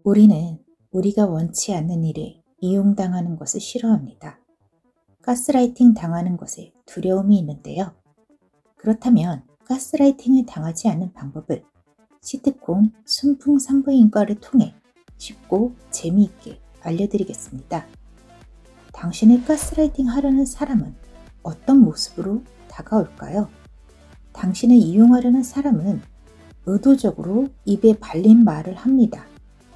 우리는 우리가 원치 않는 일에 이용당하는 것을 싫어합니다. 가스라이팅 당하는 것에 두려움이 있는데요. 그렇다면 가스라이팅을 당하지 않는 방법을 시트콤 순풍산부인과를 통해 쉽고 재미있게 알려드리겠습니다. 당신을 가스라이팅 하려는 사람은 어떤 모습으로 다가올까요? 당신을 이용하려는 사람은 의도적으로 입에 발린 말을 합니다.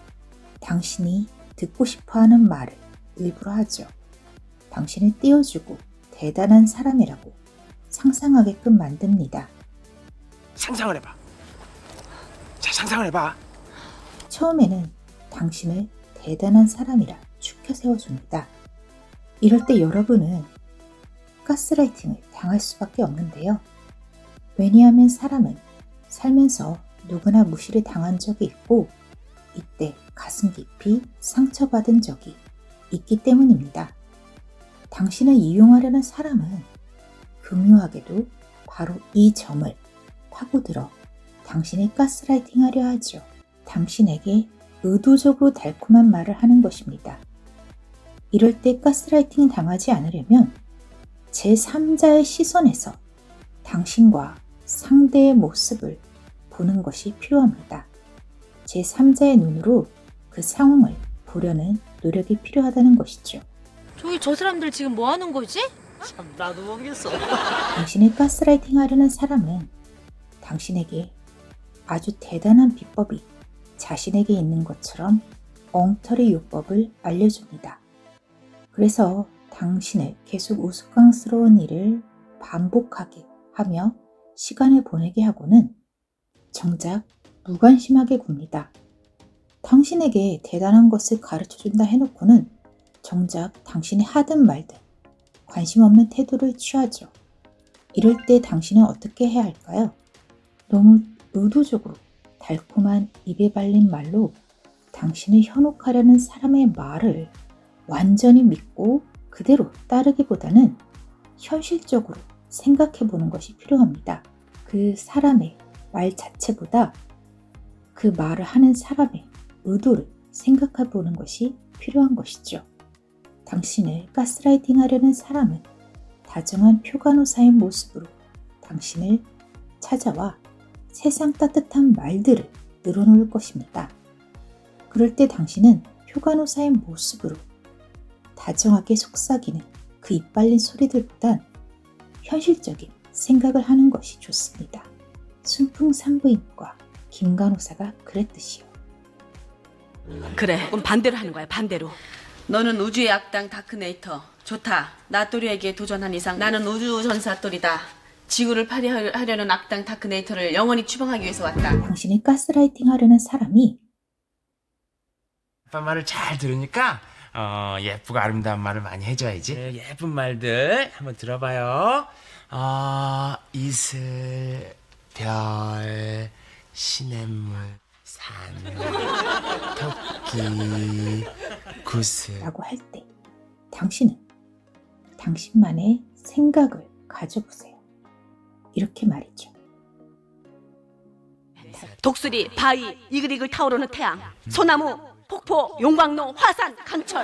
당신이 듣고 싶어하는 말을 일부러 하죠. 당신을 띄워주고 대단한 사람이라고 상상하게끔 만듭니다. 상상을 해봐. 자, 상상을 해봐. 처음에는 당신을 대단한 사람이라 추켜 세워줍니다. 이럴 때 여러분은 가스라이팅을 당할 수밖에 없는데요. 왜냐하면 사람은 살면서 누구나 무시를 당한 적이 있고 이때 가슴 깊이 상처받은 적이 있기 때문입니다. 당신을 이용하려는 사람은 교묘하게도 바로 이 점을 파고들어 당신을 가스라이팅 하려 하죠. 당신에게 의도적으로 달콤한 말을 하는 것입니다. 이럴 때 가스라이팅 당하지 않으려면 제3자의 시선에서 당신과 상대의 모습을 보는 것이 필요합니다. 제3자의 눈으로 그 상황을 보려는 노력이 필요하다는 것이죠. 저기 저 사람들 지금 뭐 하는 거지? 참, 나도 모르겠어. 당신을 가스라이팅 하려는 사람은 당신에게 아주 대단한 비법이 자신에게 있는 것처럼 엉터리 요법을 알려줍니다. 그래서 당신을 계속 우스꽝스러운 일을 반복하게 하며 시간을 보내게 하고는 정작 무관심하게 굽니다. 당신에게 대단한 것을 가르쳐준다 해놓고는 정작 당신이 하든 말든 관심 없는 태도를 취하죠. 이럴 때 당신은 어떻게 해야 할까요? 너무 의도적으로 달콤한 입에 발린 말로 당신을 현혹하려는 사람의 말을 완전히 믿고 그대로 따르기보다는 현실적으로 생각해 보는 것이 필요합니다. 그 사람의 말 자체보다 그 말을 하는 사람의 의도를 생각해 보는 것이 필요한 것이죠. 당신을 가스라이팅 하려는 사람은 다정한 표간호사의 모습으로 당신을 찾아와 세상 따뜻한 말들을 늘어놓을 것입니다. 그럴 때 당신은 표간호사의 모습으로 다정하게 속삭이는 그 입 발린 소리들보단 현실적인 생각을 하는 것이 좋습니다. 순풍산부인과 김간호사가 그랬듯이요. 그래, 그럼 반대로 하는 거야, 반대로. 너는 우주의 악당 다크네이터. 좋다. 나또리에게 도전한 이상 나는 우주전사 또리다. 지구를 파괴하려는 악당 다크네이터를 영원히 추방하기 위해서 왔다. 당신이 가스라이팅 하려는 사람이 아빠 말을 잘 들으니까 예쁘고 아름다운 말을 많이 해줘야지. 네, 예쁜 말들 한번 들어봐요. 이슬, 별, 시냇물, 산, 토끼, 구슬 라고 할 때 당신은 당신만의 생각을 가져보세요. 이렇게 말이죠. 독수리, 바위, 이글이글 타오르는 태양, 소나무, 폭포, 용광로, 화산, 강철.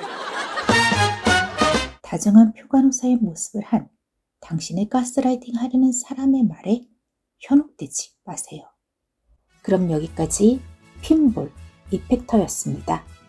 다정한 표간호사의 모습을 한 당신의 가스라이팅 하려는 사람의 말에 현혹되지 마세요. 그럼 여기까지 핀볼 이펙터였습니다.